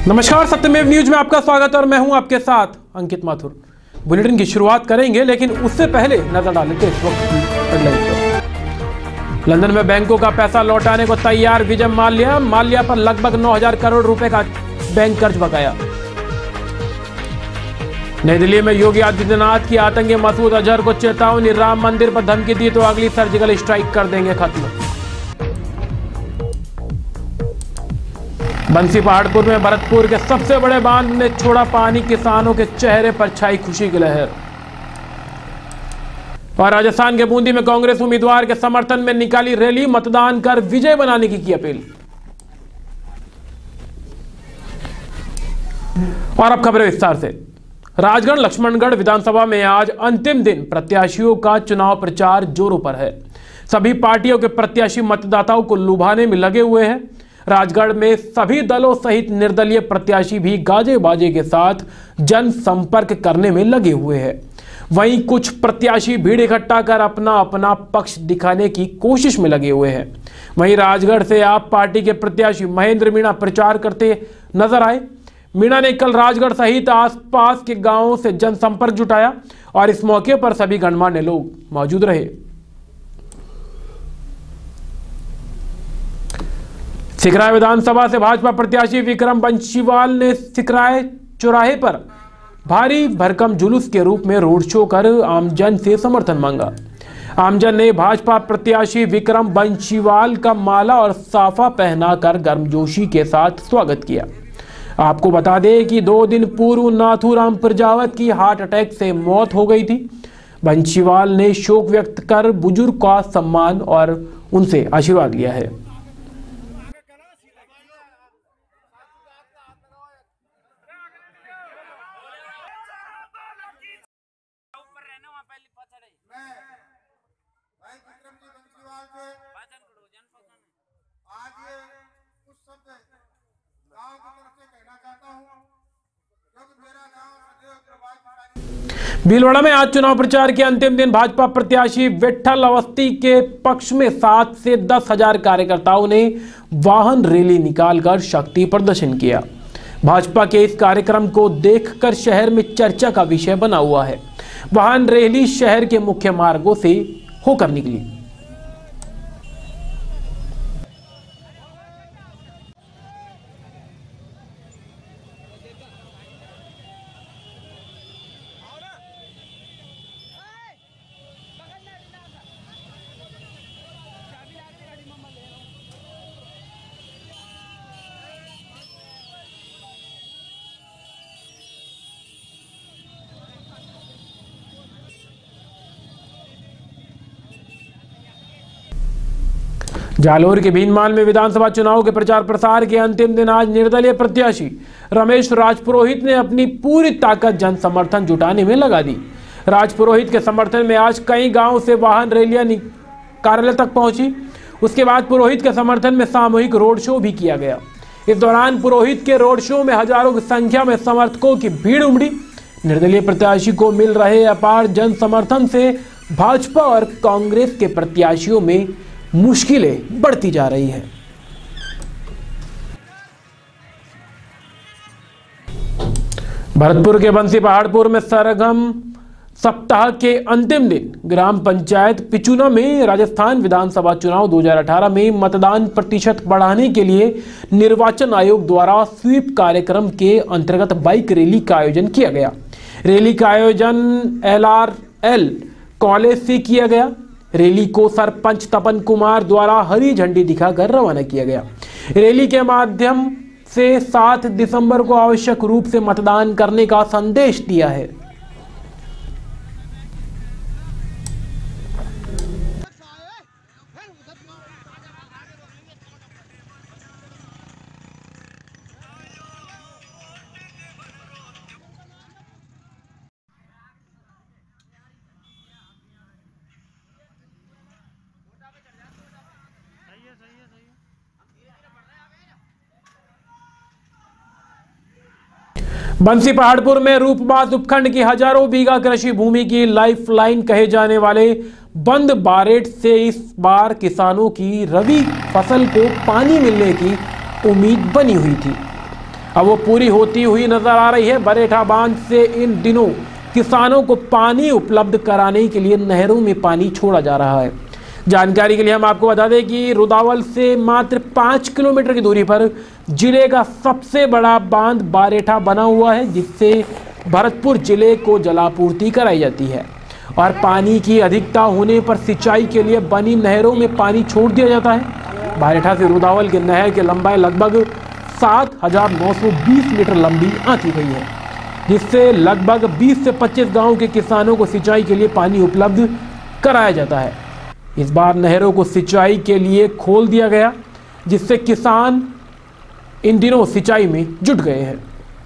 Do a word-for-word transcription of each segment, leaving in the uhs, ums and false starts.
नमस्कार, सत्यमेव न्यूज में आपका स्वागत और मैं हूं आपके साथ अंकित माथुर। बुलेटिन की शुरुआत करेंगे, लेकिन उससे पहले नजर डाल लेते इस वक्त की हेडलाइन पर। लंदन में बैंकों का पैसा लौटाने को तैयार विजय माल्या। माल्या पर लगभग नौ हजार करोड़ रुपए का बैंक कर्ज बकाया। नई दिल्ली में योगी आदित्यनाथ की आतंकी मसूद अजहर को चेतावनी, राम मंदिर पर धमकी दी तो अगली सर्जिकल स्ट्राइक कर देंगे खत्म। बंसी पहाड़पुर में भरतपुर के सबसे बड़े बांध ने छोड़ा पानी, किसानों के चेहरे पर छाई खुशी की लहर। और राजस्थान के बूंदी में कांग्रेस उम्मीदवार के समर्थन में निकाली रैली, मतदान कर विजय बनाने की की अपील। और अब खबरें विस्तार से। राजगढ़ लक्ष्मणगढ़ विधानसभा में आज अंतिम दिन प्रत्याशियों का चुनाव प्रचार जोरों पर है। सभी पार्टियों के प्रत्याशी मतदाताओं को लुभाने में लगे हुए हैं। राजगढ़ में सभी दलों सहित निर्दलीय प्रत्याशी भी गाजे बाजे के साथ जनसंपर्क करने में लगे हुए हैं। वहीं कुछ प्रत्याशी भीड़ इकट्ठा कर अपना अपना पक्ष दिखाने की कोशिश में लगे हुए हैं। वहीं राजगढ़ से आप पार्टी के प्रत्याशी महेंद्र मीणा प्रचार करते नजर आए। मीणा ने कल राजगढ़ सहित आसपास के गांवों से जनसंपर्क जुटाया और इस मौके पर सभी गणमान्य लोग मौजूद रहे। सिकराय विधानसभा से भाजपा प्रत्याशी विक्रम बंशीवाल ने सिकराय चौराहे पर भारी भरकम जुलूस के रूप में रोड शो कर आमजन से समर्थन मांगा। आमजन ने भाजपा प्रत्याशी विक्रम बंशीवाल का माला और साफा पहनाकर गर्मजोशी के साथ स्वागत किया। आपको बता दें कि दो दिन पूर्व नाथूराम प्रजावत की हार्ट अटैक से मौत हो गई थी। बंशीवाल ने शोक व्यक्त कर बुजुर्ग का सम्मान और उनसे आशीर्वाद लिया है। आज ये कुछ शब्द गांव की तरफ से कहना चाहता हूं, क्योंकि मेरा गांव भीलवाड़ा में आज चुनाव प्रचार के अंतिम दिन भाजपा प्रत्याशी विठल अवस्थी के पक्ष में सात से दस हजार कार्यकर्ताओं ने वाहन रैली निकालकर शक्ति प्रदर्शन किया। भाजपा के इस कार्यक्रम को देखकर शहर में चर्चा का विषय बना हुआ है। वाहन रैली शहर के मुख्य मार्गों से होकर निकली। जालोर के भीनमाल में विधानसभा चुनाव के प्रचार प्रसार के अंतिम दिन आज निर्दलीय प्रत्याशी रमेश राजपुरोहित ने अपनी पूरी ताकत जन समर्थन जुटाने में लगा दी। राजपुरोहित के समर्थन में आज कई गांवों से वाहन रैलियां कार्यालय तक पहुंची। उसके बाद पुरोहित के समर्थन में सामूहिक रोड शो भी किया गया। इस दौरान पुरोहित के रोड शो में हजारों की संख्या में समर्थकों की भीड़ उमड़ी। निर्दलीय प्रत्याशी को मिल रहे अपार जन समर्थन से भाजपा और कांग्रेस के प्रत्याशियों में मुश्किलें बढ़ती जा रही हैं। भरतपुर के बंसी पहाड़पुर में सरगम सप्ताह के अंतिम दिन ग्राम पंचायत पिचुना में राजस्थान विधानसभा चुनाव दो हज़ार अठारह में मतदान प्रतिशत बढ़ाने के लिए निर्वाचन आयोग द्वारा स्वीप कार्यक्रम के अंतर्गत बाइक रैली का आयोजन किया गया। रैली का आयोजन एल आर एल कॉलेज से किया गया। रैली को सरपंच तपन कुमार द्वारा हरी झंडी दिखाकर रवाना किया गया। रैली के माध्यम से सात दिसंबर को आवश्यक रूप से मतदान करने का संदेश दिया है। बंसी पहाड़पुर में रूपबास उपखंड की हजारों बीघा कृषि भूमि की लाइफलाइन कहे जाने वाले बंद बारेट से इस बार किसानों की रबी फसल को पानी मिलने की उम्मीद बनी हुई थी। अब वो पूरी होती हुई नजर आ रही है। बरेठा बांध से इन दिनों किसानों को पानी उपलब्ध कराने के लिए नहरों में पानी छोड़ा जा रहा है। जानकारी के लिए हम आपको बता दें कि रुदावल से मात्र पाँच किलोमीटर की दूरी पर जिले का सबसे बड़ा बांध बारेठा बना हुआ है, जिससे भरतपुर जिले को जलापूर्ति कराई जाती है और पानी की अधिकता होने पर सिंचाई के लिए बनी नहरों में पानी छोड़ दिया जाता है। बारेठा से रुदावल के नहर की लंबाई लगभग सात हजार नौ सौ बीस मीटर लंबी आंकी गई है, जिससे लगभग बीस से पच्चीस गाँव के किसानों को सिंचाई के लिए पानी उपलब्ध कराया जाता है। इस बार नहरों को सिंचाई के लिए खोल दिया गया, जिससे किसान इन दिनों सिंचाई में जुट गए हैं।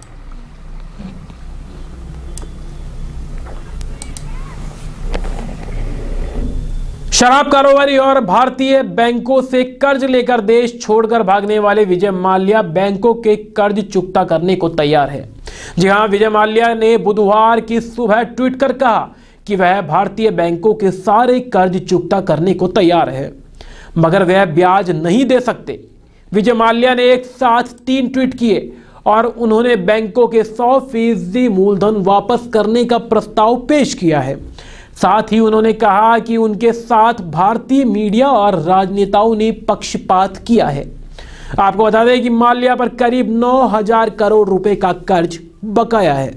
शराब कारोबारी और भारतीय बैंकों से कर्ज लेकर देश छोड़कर भागने वाले विजय माल्या बैंकों के कर्ज चुकता करने को तैयार है। जी हां, विजय माल्या ने बुधवार की सुबह ट्वीट कर कहा कि वह भारतीय बैंकों के सारे कर्ज चुकता करने को तैयार है, मगर वह ब्याज नहीं दे सकते। विजय माल्या ने एक साथ तीन ट्वीट किए और उन्होंने बैंकों के सौ फीसदी मूलधन वापस करने का प्रस्ताव पेश किया है। साथ ही उन्होंने कहा कि उनके साथ भारतीय मीडिया और राजनेताओं ने पक्षपात किया है। आपको बता दें कि माल्या पर करीब नौ हजार करोड़ रुपए का कर्ज बकाया है।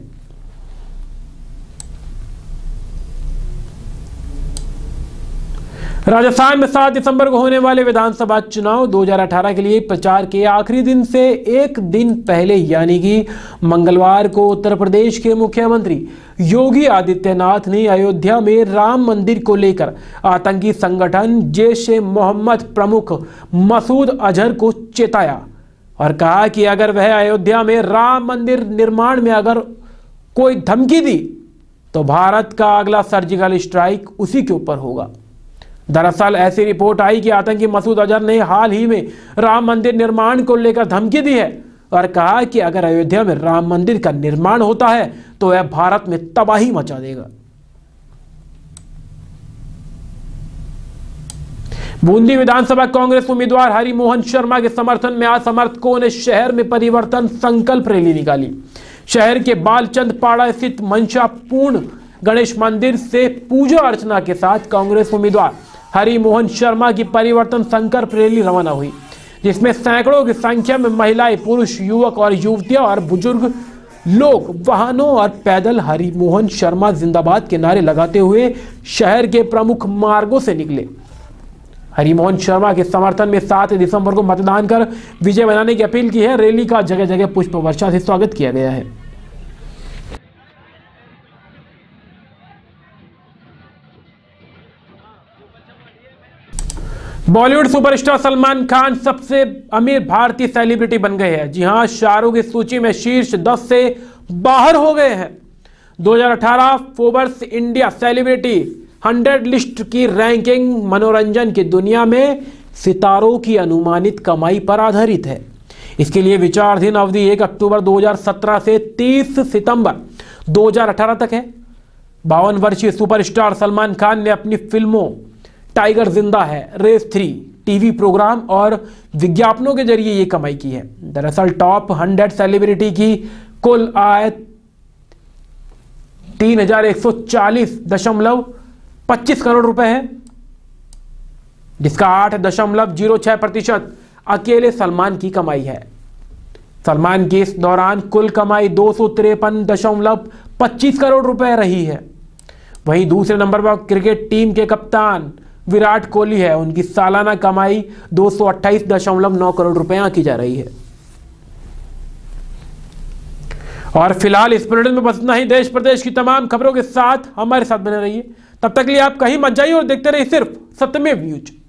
राजस्थान में सात दिसंबर को होने वाले विधानसभा चुनाव दो हज़ार अठारह के लिए प्रचार के आखिरी दिन से एक दिन पहले यानी कि मंगलवार को उत्तर प्रदेश के मुख्यमंत्री योगी आदित्यनाथ ने अयोध्या में राम मंदिर को लेकर आतंकी संगठन जैश ए मोहम्मद प्रमुख मसूद अजहर को चेताया और कहा कि अगर वह अयोध्या में राम मंदिर निर्माण में अगर कोई धमकी दी तो भारत का अगला सर्जिकल स्ट्राइक उसी के ऊपर होगा। दरअसल ऐसी रिपोर्ट आई कि आतंकी मसूद अजहर ने हाल ही में राम मंदिर निर्माण को लेकर धमकी दी है और कहा कि अगर अयोध्या में राम मंदिर का निर्माण होता है तो वह भारत में तबाही मचा देगा। बूंदी विधानसभा कांग्रेस उम्मीदवार हरिमोहन शर्मा के समर्थन में आज समर्थकों ने शहर में परिवर्तन संकल्प रैली निकाली। शहर के बालचंद पाड़ा स्थित मंशापूर्ण गणेश मंदिर से पूजा अर्चना के साथ कांग्रेस उम्मीदवार हरिमोहन शर्मा की परिवर्तन संकल्प रैली रवाना हुई, जिसमें सैकड़ों की संख्या में महिलाएं, पुरुष, युवक और युवतियां और बुजुर्ग लोग वाहनों और पैदल हरिमोहन शर्मा जिंदाबाद के नारे लगाते हुए शहर के प्रमुख मार्गों से निकले। हरिमोहन शर्मा के समर्थन में सात दिसंबर को मतदान कर विजय बनाने की अपील की है। रैली का जगह जगह पुष्प वर्षा से स्वागत किया गया है। बॉलीवुड सुपरस्टार सलमान खान सबसे अमीर भारतीय सेलिब्रिटी बन गए हैं। जी हां, शाहरुख इस सूची में शीर्ष दस से बाहर हो गए हैं। दो हज़ार अठारह Forbes India celebrity hundred list की रैंकिंग मनोरंजन की दुनिया में सितारों की अनुमानित कमाई पर आधारित है। इसके लिए विचाराधीन अवधि एक अक्टूबर दो हज़ार सत्रह से तीस सितंबर दो हज़ार अठारह तक है। बावन वर्षीय सुपरस्टार सलमान खान ने अपनी फिल्मों टाइगर जिंदा है, रेस थ्री, टीवी प्रोग्राम और विज्ञापनों के जरिए ये कमाई की है। दरअसल टॉप हंड्रेड सेलिब्रिटी की कुल आय तीन हजार एक सौ चालीस दशमलव पच्चीस करोड़ रुपए है, जिसका आठ दशमलव जीरो छह प्रतिशत अकेले सलमान की कमाई है। सलमान की इस दौरान कुल कमाई दो सौ तिरपन दशमलव पच्चीस करोड़ रुपए रही है। वहीं दूसरे नंबर पर क्रिकेट टीम के कप्तान विराट कोहली है। उनकी सालाना कमाई दो सौ अट्ठाईस दशमलव नौ करोड़ रुपए की जा रही है। और फिलहाल इस बुलेटिन में बस इतना ही। देश प्रदेश की तमाम खबरों के साथ हमारे साथ बने रहिए। तब तक के लिए आप कहीं मत जाइए और देखते रहिए सिर्फ सत्यमेव न्यूज।